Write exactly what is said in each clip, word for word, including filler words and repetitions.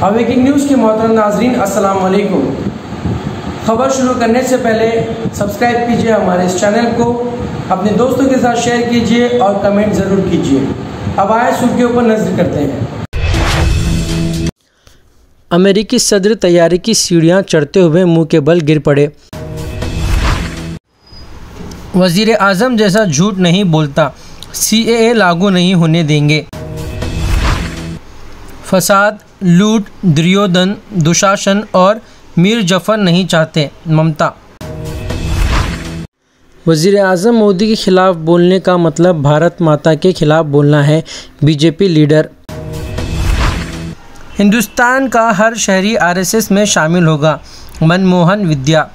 Awaking news के मोहतरम नाजरीन, अस्सलाम वालेकुम। खबर शुरू करने से पहले सब्सक्राइब कीजिए हमारे इस चैनल को, अपने दोस्तों के साथ शेयर कीजिए और कमेंट ज़रूर कीजिए। अब आए सुर्खियों पर नजर करते हैं। अमेरिकी सदर तैयारी की सीढ़ियां चढ़ते हुए मुंह के बल गिर पड़े। वजीर आज़म जैसा झूठ नहीं बोलता, सी ए ए लागू नहीं होने देंगे। फसाद, लूट, दुर्योधन, दुशासन और मीर जफर नहीं चाहते, ममता। वज़ीर आज़म मोदी के खिलाफ बोलने का मतलब भारत माता के खिलाफ बोलना है, बीजेपी लीडर। हिंदुस्तान का हर शहरी आर एस एस में शामिल होगा, मनमोहन विद्या।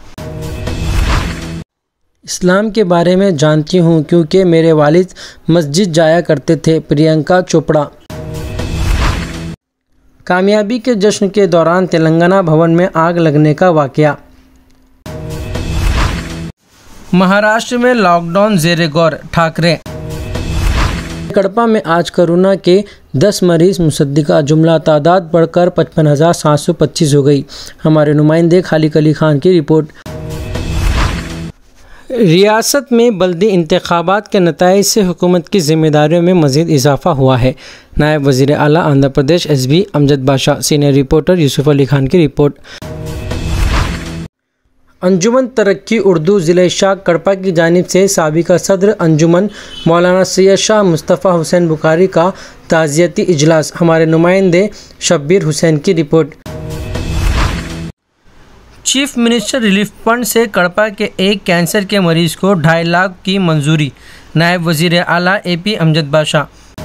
इस्लाम के बारे में जानती हूँ क्योंकि मेरे वालिद मस्जिद जाया करते थे, प्रियंका चोपड़ा। कामयाबी के जश्न के दौरान तेलंगाना भवन में आग लगने का वाकया। महाराष्ट्र में लॉकडाउन ज़ेरे गौर, ठाकरे। कड़पा में आज कोरोना के दस मरीज मुसद्दिका, जुमला तादाद बढ़कर पचपन हज़ार सात सौ पच्चीस हो गई। हमारे नुमाइंदे खालिद अली खान की रिपोर्ट। रियासत में बल्दी इंतखाबात के नताइज से हुकूमत की जिम्मेदारियों में मज़ीद इजाफा हुआ है। नायब वज़ीर आला Andhra Pradesh S B Amjad Badshah, senior reporter Yusuf Ali Khan की रिपोर्ट। अंजुमन तरक्की उर्दू ज़िले शाह कड़पा की जानिब से साबिका सदर अंजुमन मौलाना सैयद शाह मुस्तफ़ा हुसैन बुखारी का ताज़ियती इजलास। हमारे नुमाइंदे शब्बीर हुसैन की report. Chief minister relief fund से कड़पा के एक कैंसर के मरीज को ढाई लाख की मंजूरी, नायब वज़ीर आला ए पी अमजद बादशाह।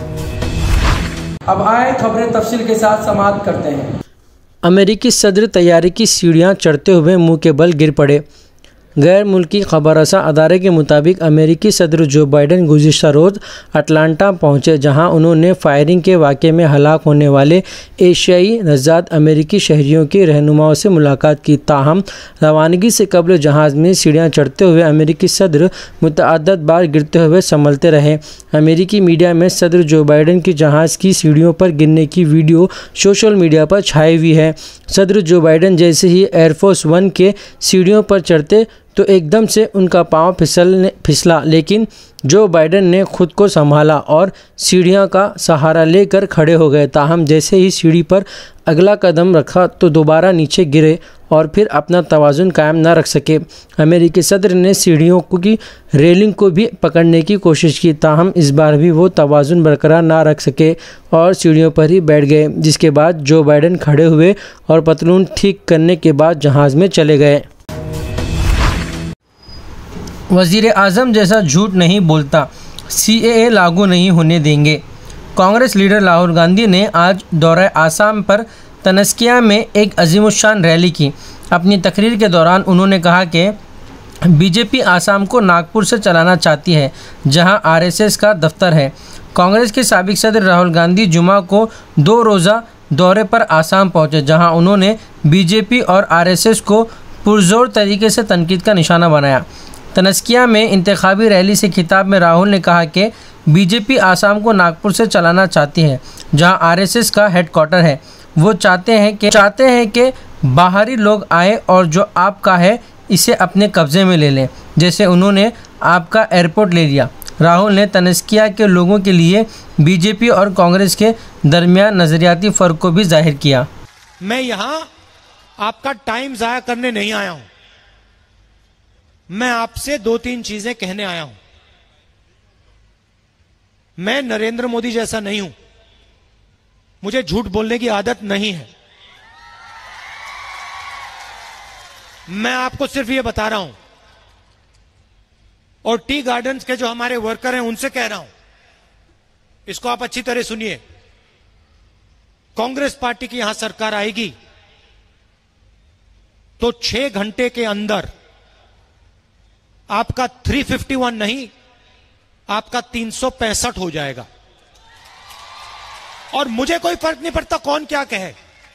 अब आए खबरें तफसील के साथ समाप्त करते हैं। अमेरिकी सदर तैयारी की सीढ़ियां चढ़ते हुए मुंह के बल गिर पड़े। गैर मुल्की खबररसा अदारे के मुताबिक अमेरिकी सदर जो बाइडन गुज़िश्ता रोज़ अटलांटा पहुंचे, जहां उन्होंने फायरिंग के वाक़े में हलाक होने वाले एशियाई नज़ाद अमेरिकी शहरियों के रहनुमाओं से मुलाकात की। ताहम रवानगी से कबल जहाज़ में सीढ़ियां चढ़ते हुए अमेरिकी सदर मुतअद्दिद बार गिरते हुए संभलते रहे। अमेरिकी मीडिया में सदर जो बाइडन की जहाज़ की सीढ़ियों पर गिरने की वीडियो सोशल मीडिया पर छाई हुई है। सदर जो बाइडन जैसे ही एयरफोर्स वन के सीढ़ियों पर चढ़ते तो एकदम से उनका पांव फिसलने फिसला, लेकिन जो बाइडन ने खुद को संभाला और सीढ़ियां का सहारा लेकर खड़े हो गए। ताहम जैसे ही सीढ़ी पर अगला कदम रखा तो दोबारा नीचे गिरे और फिर अपना तवाज़ुन कायम न रख सके। अमेरिकी सदर ने सीढ़ियों की रेलिंग को भी पकड़ने की कोशिश की, ताहम इस बार भी वो तवाज़ुन बरकरार ना रख सके और सीढ़ियों पर ही बैठ गए, जिसके बाद जो बाइडन खड़े हुए और पतलून ठीक करने के बाद जहाज़ में चले गए। वज़ीर आज़म जैसा झूठ नहीं बोलता, सी ए ए लागू नहीं होने देंगे। कांग्रेस लीडर राहुल गांधी ने आज दौरे आसाम पर तनस्किया में एक अजीमुशान रैली की। अपनी तकरीर के दौरान उन्होंने कहा कि बीजेपी आसाम को नागपुर से चलाना चाहती है, जहां आर एस एस का दफ्तर है। कांग्रेस के साबिक सदर राहुल गांधी जुमा को दो रोज़ा दौरे पर आसाम पहुंचे, जहां उन्होंने बीजेपी और आर एस एस को पुरजोर तरीके से तनकीद का निशाना बनाया। तनस्किया में इंतखाबी रैली से खिताब में राहुल ने कहा कि बीजेपी आसाम को नागपुर से चलाना चाहती है, जहां आर एस एस का हेडक्वार्टर है। वो चाहते हैं कि चाहते हैं कि बाहरी लोग आए और जो आपका है इसे अपने कब्ज़े में ले लें, जैसे उन्होंने आपका एयरपोर्ट ले लिया। राहुल ने तनस्किया के लोगों के लिए बीजेपी और कांग्रेस के दरमियान नज़रियाती फ़र्क को भी जाहिर किया। मैं यहाँ आपका टाइम ज़ाया करने नहीं आया हूँ, मैं आपसे दो तीन चीजें कहने आया हूं। मैं नरेंद्र मोदी जैसा नहीं हूं, मुझे झूठ बोलने की आदत नहीं है। मैं आपको सिर्फ ये बता रहा हूं और टी गार्डन्स के जो हमारे वर्कर हैं उनसे कह रहा हूं, इसको आप अच्छी तरह सुनिए। कांग्रेस पार्टी की यहां सरकार आएगी तो छह घंटे के अंदर आपका तीन सौ इक्यावन नहीं, आपका तीन सौ पैंसठ हो जाएगा। और मुझे कोई फर्क नहीं पड़ता कौन क्या कहे,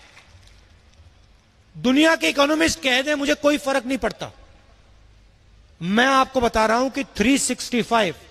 दुनिया के इकोनॉमिस्ट कह दे, मुझे कोई फर्क नहीं पड़ता। मैं आपको बता रहा हूं कि तीन सौ पैंसठ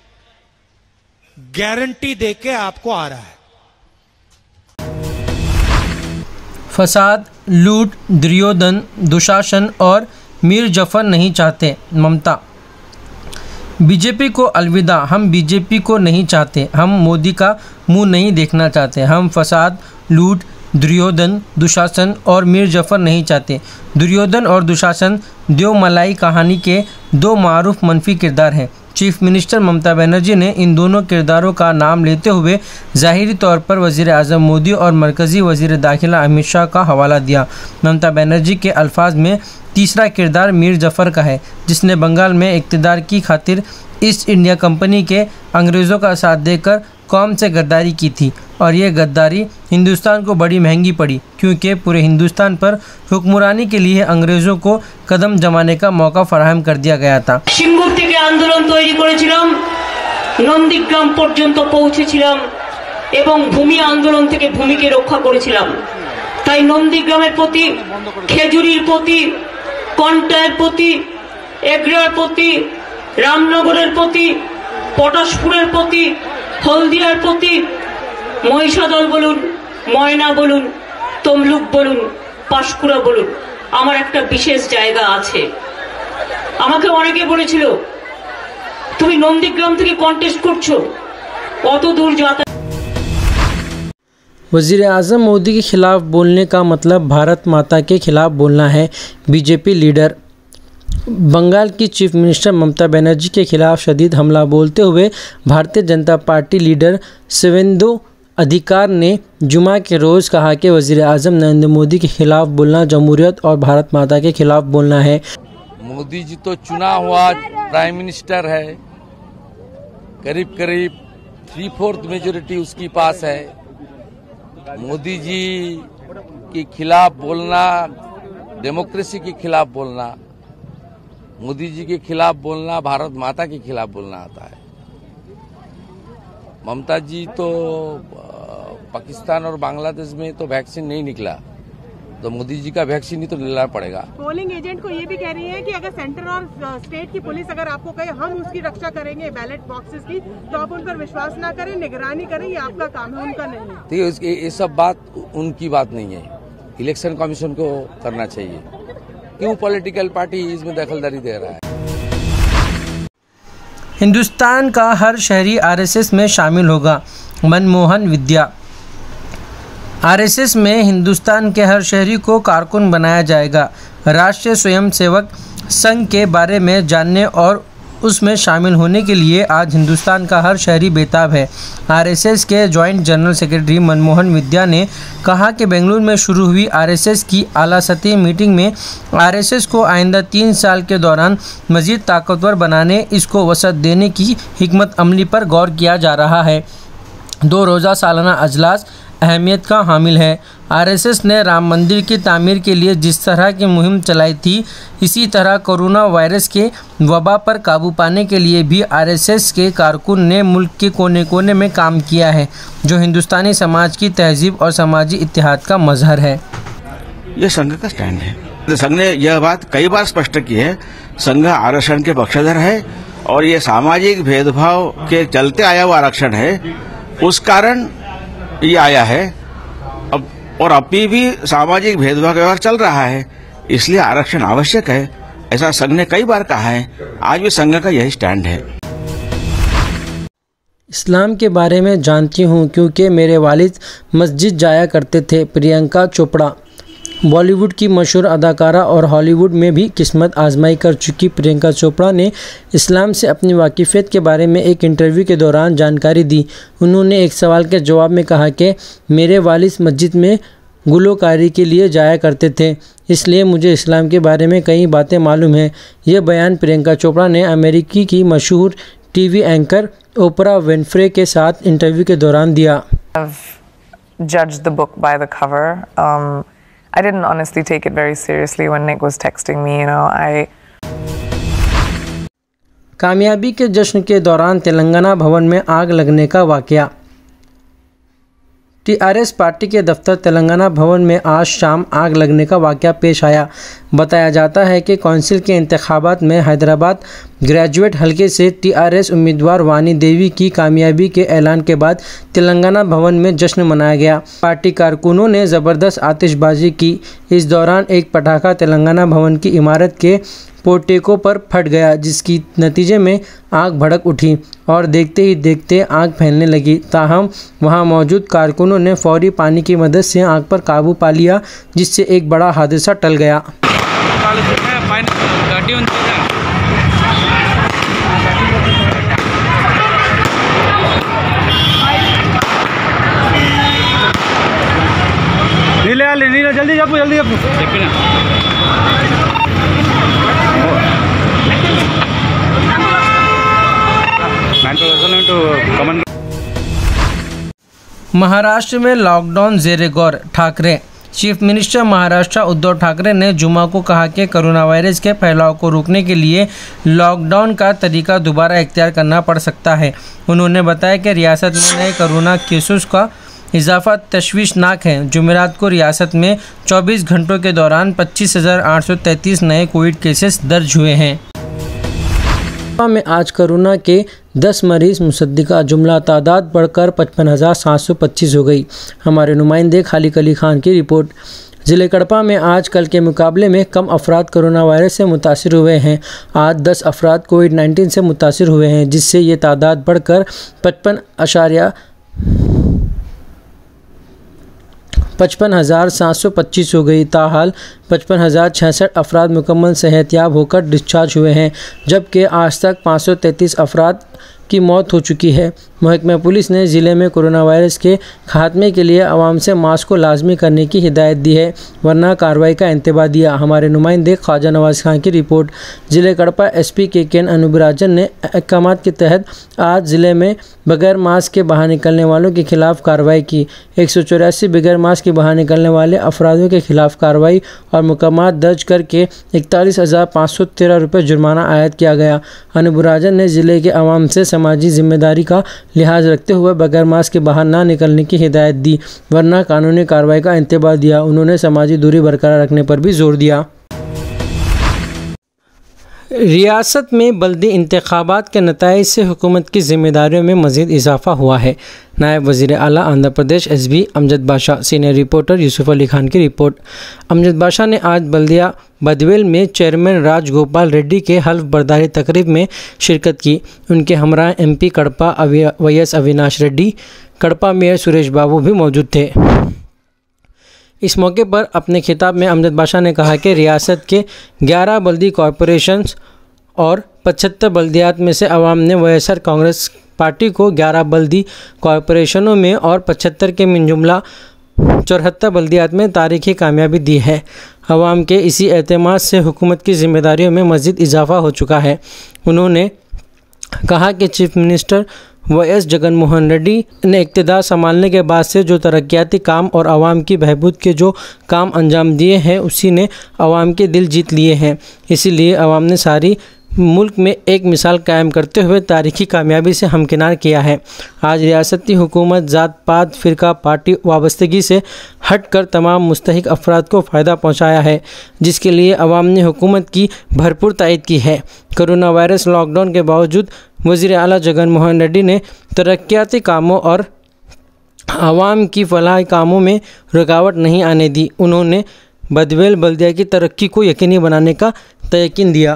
गारंटी देके आपको आ रहा है। फसाद, लूट, दुर्योधन, दुशासन और मीर जफर नहीं चाहते। ममता, बीजेपी को अलविदा, हम बीजेपी को नहीं चाहते, हम मोदी का मुंह नहीं देखना चाहते, हम फसाद, लूट, दुर्योधन, दुशासन और मीर जफर नहीं चाहते। दुर्योधन और दुशासन देवमलाई कहानी के दो मारूफ मनफी किरदार हैं। चीफ मिनिस्टर ममता बनर्जी ने इन दोनों किरदारों का नाम लेते हुए ज़ाहिरी तौर पर वज़ीर आज़म मोदी और मरकज़ी वज़ीर दाखिला अमित शाह का हवाला दिया। ममता बनर्जी के अल्फाज में तीसरा किरदार मीर जफ़र का है, जिसने बंगाल में इक़्तिदार की खातिर ईस्ट इंडिया कंपनी के अंग्रेज़ों का साथ देकर कौम से गद्दारी की थी और ये गद्दारी हिंदुस्तान को बड़ी महंगी पड़ी, क्योंकि पूरे हिंदुस्तान पर हुक्मरानी के लिए अंग्रेज़ों को कदम जमाने का मौका फराहम कर दिया गया था। सिंगुर থেকে আন্দোলন তৈরি করেছিলাম, নন্দীগ্রাম পর্যন্ত পৌঁছেছিলাম এবং ভূমি আন্দোলন থেকে ভূমিকে রক্ষা করেছিলাম। তাই নন্দীগ্রামের প্রতি, খেজুরির প্রতি, কন্টায়ের প্রতি, এগরার প্রতি, রামনগরের প্রতি, পটাশপুরের প্রতি, হলদিয়ার প্রতি, মহিষাদল বলুন, ময়না বলুন, তমলুক বলুন, পাঁশকুড়া বলুন, আমার একটা বিশেষ জায়গা আছে। আমাকে অনেকে বলেছিল তুমি নন্দীগ্রাম থেকে কন্টেস্ট করছো, কত দূর যাতা। वज़ीर आज़म मोदी के खिलाफ बोलने का मतलब भारत माता के खिलाफ बोलना है। बीजेपी लीडर बंगाल की चीफ मिनिस्टर ममता बनर्जी के खिलाफ शदीद हमला बोलते हुए भारतीय जनता पार्टी लीडर शिवेंदु अधिकारी ने जुमा के रोज़ कहा कि वज़ीर आज़म नरेंद्र मोदी के खिलाफ बोलना जमहूरियत और भारत माता के खिलाफ बोलना है। मोदी जी तो चुना हुआ प्राइम मिनिस्टर है, करीब करीब थ्री फोर्थ मेजोरिटी उसके पास है। मोदी जी के खिलाफ बोलना, डेमोक्रेसी के खिलाफ बोलना, मोदी जी के खिलाफ बोलना भारत माता के खिलाफ बोलना आता है। ममता जी तो पाकिस्तान और बांग्लादेश में तो वैक्सीन नहीं निकला, तो मोदी जी का वैक्सीन ही तो लेना पड़ेगा। पोलिंग एजेंट को ये भी कह रही है कि अगर सेंटर और स्टेट की पुलिस अगर आपको कहे हम उसकी रक्षा करेंगे बैलेट बॉक्सेस की, तो आप उन पर विश्वास ना करें, निगरानी करें, ये आपका काम है, उनका नहीं है। तो ये सब बात उनकी बात नहीं है, इलेक्शन कमीशन को करना चाहिए। क्यों पॉलिटिकल पार्टी इसमें दखलदारी दे रहा है? हिंदुस्तान का हर शहरी आरएसएस में शामिल होगा। मनमोहन विद्या, आरएसएस में हिंदुस्तान के हर शहरी को कारकुन बनाया जाएगा। राष्ट्रीय स्वयंसेवक संघ के बारे में जानने और उसमें शामिल होने के लिए आज हिंदुस्तान का हर शहरी बेताब है। आरएसएस के joint general secretary Manmohan Vaidya ने कहा कि बेंगलुरु में शुरू हुई आरएसएस की आला सतही मीटिंग में आरएसएस को आइंदा तीन साल के दौरान मज़ीद ताकतवर बनाने, इसको वसअत देने की हिकमत अमली पर गौर किया जा रहा है। दो रोज़ा सालाना अजलास अहमियत का हामिल है। आरएसएस ने राम मंदिर की तामीर के लिए जिस तरह की मुहिम चलाई थी, इसी तरह कोरोना वायरस के वबा पर काबू पाने के लिए भी आरएसएस के कारकुन ने मुल्क के कोने कोने में काम किया है, जो हिंदुस्तानी समाज की तहजीब और समाजी इत्तेहाद का मजहर है। ये संघ का स्टैंड है। संघ ने यह बात कई बार स्पष्ट की है, संघ आरक्षण के पक्षधर है और ये सामाजिक भेदभाव के चलते आया हुआ आरक्षण है, उस कारण ये आया है। अब और अभी भी सामाजिक भेदभाव का व्यवहार चल रहा है, इसलिए आरक्षण आवश्यक है, ऐसा संघ ने कई बार कहा है। आज भी संघ का यही स्टैंड है। इस्लाम के बारे में जानती हूँ क्योंकि मेरे वालिद मस्जिद जाया करते थे। प्रियंका चोपड़ा, बॉलीवुड की मशहूर अदाकारा और हॉलीवुड में भी किस्मत आजमाई कर चुकी प्रियंका चोपड़ा ने इस्लाम से अपनी वाकिफ़ियत के बारे में एक इंटरव्यू के दौरान जानकारी दी। उन्होंने एक सवाल के जवाब में कहा कि मेरे वालिद मस्जिद में गुलकारी के लिए जाया करते थे, इसलिए मुझे इस्लाम के बारे में कई बातें मालूम हैं। यह बयान प्रियंका चोपड़ा ने अमेरिकी की मशहूर टीवी एंकर ओपरा विनफ्रे के साथ इंटरव्यू के दौरान दिया। Judged the book by the cover. Um, I didn't honestly take it very seriously when Nick was texting me, you know. I कामयाबी के जश्न के दौरान तेलंगाना भवन में आग लगने का वाकया। टीआरएस पार्टी के दफ्तर तेलंगाना भवन में आज शाम आग लगने का वाकया पेश आया। बताया जाता है कि कौंसिल के इंतखाबात में हैदराबाद ग्रेजुएट हलके से टीआरएस उम्मीदवार वानी देवी की कामयाबी के ऐलान के बाद तेलंगाना भवन में जश्न मनाया गया। पार्टी कारकुनों ने ज़बरदस्त आतिशबाजी की। इस दौरान एक पटाखा तेलंगाना भवन की इमारत के पोर्टिको पर फट गया, जिसकी नतीजे में आग भड़क उठी और देखते ही देखते आग फैलने लगी। ताहम वहां मौजूद कारकुनों ने फौरी पानी की मदद से आग पर काबू पा लिया, जिससे एक बड़ा हादसा टल गया। नीले नीले जल्दी जल्दी जल्दी महाराष्ट्र में लॉकडाउन ज़ेरे गौर ठाकरे। चीफ मिनिस्टर महाराष्ट्र उद्धव ठाकरे ने जुमा को कहा कि कोरोना वायरस के फैलाव को रोकने के लिए लॉकडाउन का तरीका दोबारा इख्तियार करना पड़ सकता है। उन्होंने बताया कि रियासत में नए कोरोना केसेस का इजाफा तशवीशनाक है। जुमेरात को रियासत में चौबीस घंटों के दौरान पच्चीस हज़ार आठ सौ तैंतीस नए कोविड केसेस दर्ज हुए हैं। में आज कोरोना के दस मरीज मुसद्दिका, जुमला तादाद बढ़कर पचपन हज़ार सात सौ पच्चीस हो गई। हमारे नुमाइंदे खालिद अली खान की रिपोर्ट। ज़िले कड़पा में आज कल के मुकाबले में कम अफराद कोरोना वायरस से मुतासिर हुए हैं। आज दस अफराद कोविड नाइन्टीन से मुतासिर हुए हैं, जिससे ये तादाद बढ़कर पचपन अशारिया पचपन हज़ार सात सौ पच्चीस हो गई। ताहाल पचपन हज़ार छियासठ अफराद मुकम्मल सेहतयाब होकर डिस्चार्ज हुए हैं, जबकि आज तक पाँच सौ तैंतीस अफराद की मौत हो चुकी है। महकमा पुलिस ने ज़िले में कोरोना वायरस के खात्मे के लिए आवाम से मास्क को लाजमी करने की हिदायत दी है, वरना कार्रवाई का इंतबाह दिया। हमारे नुमाइंदे ख्वाजा नवाज खान की रिपोर्ट। ज़िले कड़पा एसपी के के एन अनुबराजन ने अहकाम के तहत आज ज़िले में बगैर मास्क के बाहर निकलने वालों के खिलाफ कार्रवाई की। एक सौ चौरासी बगैर मास्क के बाहर निकलने वाले अफरादों के खिलाफ कार्रवाई और मुकम्मत दर्ज करके इकतालीस हज़ार पाँच सौ तेरह रुपये जुर्माना आयद किया गया। अनुबराजन ने ज़िले के अवाम से समाजी जिम्मेदारी का लिहाज रखते हुए बगैर मास्क के बाहर ना निकलने की हिदायत दी, वरना कानूनी कार्रवाई का इंतबाह दिया। उन्होंने समाजी दूरी बरकरार रखने पर भी जोर दिया। रियासत में बल्दी इंतखाबात के नताइज से हुकूमत की जिम्मेदारियों में मज़ीद इजाफा हुआ है। नायब वज़ीर आला Andhra Pradesh S B Amjad Badshah. Senior reporter Yusuf Ali Khan की रिपोर्ट। अमजद बादशाह ने आज बल्दिया बदवेल में चेयरमैन राजगोपाल रेड्डी के हल्फ बर्दारी तकरीब में शिरकत की। उनके हमरा M P Kadapa Y S Avinash Reddy, Kadapa mayor Suresh Babu भी मौजूद थे। इस मौके पर अपने खिताब में अमजद बादशाह ने कहा कि रियासत के ग्यारह बल्दी कॉरपोरेशंस और पचहत्तर बल्दियात में से अवाम ने वैएसआर कांग्रेस पार्टी को ग्यारह बल्दी कॉरपोरेशनों में और पचहत्तर के मिनजुमला चौहत्तर बल्दियात में तारीखी कामयाबी दी है। अवाम के इसी एतमाद से हुकूमत की जिम्मेदारियों में मज़ीद इजाफा हो चुका है। उन्होंने कहा कि chief minister Y S Jaganmohan Reddy ने इक़्तिदार संभालने के बाद से जो तरक्याती काम और आवाम की बहबूद के जो काम अंजाम दिए हैं, उसी ने आवाम के दिल जीत लिए हैं। इसीलिए आवाम ने सारी मुल्क में एक मिसाल कायम करते हुए तारीखी कामयाबी से हमकिनार किया है। आज रियासती हुकूमत ज़ात पात फ़िरका पार्टी वाबस्तगी से हट कर तमाम मुस्तहिक अफराद को फ़ायदा पहुँचाया है, जिसके लिए अवाम ने हुकूमत की भरपूर तायद की है। कोरोना वायरस लॉकडाउन के बावजूद वज़ीर आला जगनमोहन रेड्डी ने तरक्याती कामों और आवाम की फलाही कामों में रुकावट नहीं आने दी। उन्होंने बदवेल बल्दिया की तरक्की को यकीनी बनाने का तयकीन दिया।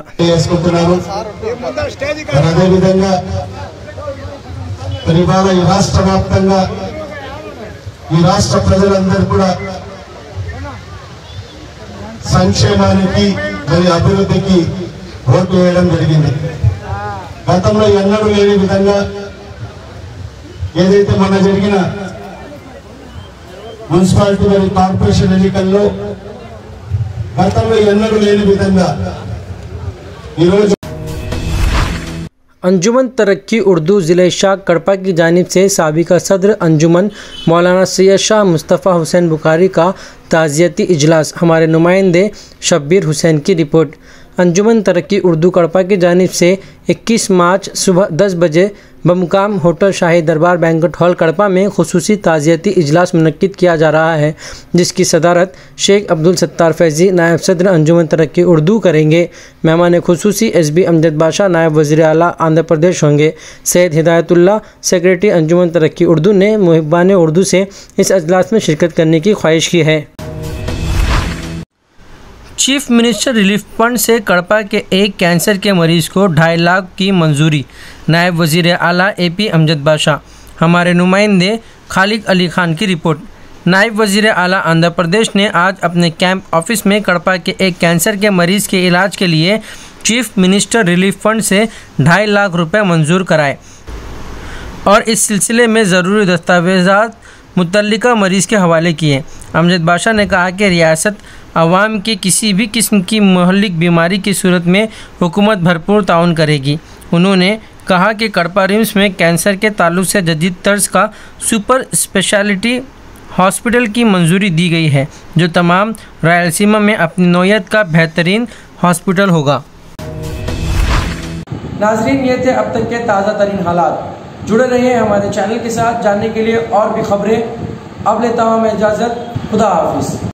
సంక్షేమానికి మరియు అభివృద్ధికి ఓటు వేయడం జరిగింది। గతంలో ఎన్నడూ లేని విధంగా ఏదైతే మన జరిగిన మున్సిపాలిటీ మరియు కార్పొరేషన్ ఎన్నికల్లో గతంలో ఎన్నడూ లేని విధంగా ఈరోజు अंजुमन तरक्की उर्दू ज़िले शाह कड़पा की जानिब से साबिका सदर अंजुमन मौलाना सैयद शाह मुस्तफ़ा हुसैन बुखारी का ताज़ियती इजलास। हमारे नुमाइंदे शब्बीर हुसैन की रिपोर्ट। अंजुमन तरक्की उर्दू कड़पा की जानिब से इक्कीस मार्च सुबह दस बजे बमुकाम होटल शाही दरबार बैंक्वेट हॉल कड़पा में खुसूसी ताज़ियती इजलास मुनक्किद किया जा रहा है, जिसकी सदारत शेख अब्दुल सत्तार फैज़ी नायब सदर अंजुमन तरक्की उर्दू करेंगे। मेहमान खुसूसी एस बी अमजद बाशा नायब वज़ीर आला आंध्र प्रदेश होंगे। सैयद हिदायतुल्लाह सेक्रेटरी अंजुमन तरक्की उर्दू ने मुहिब्बान उर्दू से इस अजलास में शिरकत करने की ख्वाहिश की है। चीफ मिनिस्टर रिलीफ फंड से कड़पा के एक कैंसर के मरीज को ढाई लाख की मंजूरी। नायब वज़ीर आला ए पी अमजद बाशा। हमारे नुमाइंदे खालिद अली खान की रिपोर्ट। नायब वज़ीर आला आंध्र प्रदेश ने आज अपने कैंप ऑफिस में कड़पा के एक कैंसर के मरीज़ के इलाज के लिए चीफ मिनिस्टर रिलीफ फंड से ढाई लाख रुपए मंजूर कराए और इस सिलसिले में ज़रूरी दस्तावेज़ात मुतल्लिका मरीज़ के हवाले किए। अमजद बाशा ने कहा कि रियासत अवाम के किसी भी किस्म की महलिक बीमारी की सूरत में हुकूमत भरपूर ताउन करेगी। उन्होंने कहा कि कड़पा रिम्स में कैंसर के ताल्लुक से जदीद तर्ज का सुपर स्पेशलिटी हॉस्पिटल की मंजूरी दी गई है, जो तमाम रायलसीमा में अपनी नौयत का बेहतरीन हॉस्पिटल होगा। नाजरीन, ये थे अब तक के ताज़ा तरीन हालात। जुड़े रहिए हमारे चैनल के साथ जानने के लिए और भी खबरें। अब लेता हूँ मैं इजाज़त। खुदा हाफिज़।